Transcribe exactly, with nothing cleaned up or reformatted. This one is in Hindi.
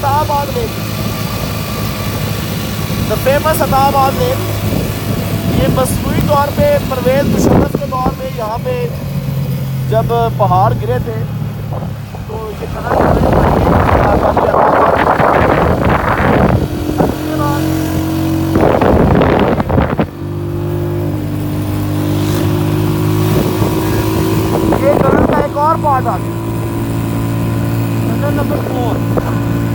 Attabad lake, the famous Attabad lake. ये मसनूई तौर पे परवेज़ मुशर्रफ के दौर में यहाँ पे जब पहाड़ गिरे थे तो ये कहा ये टनल का एक और पार्ट आ गया, टनल नंबर फोर।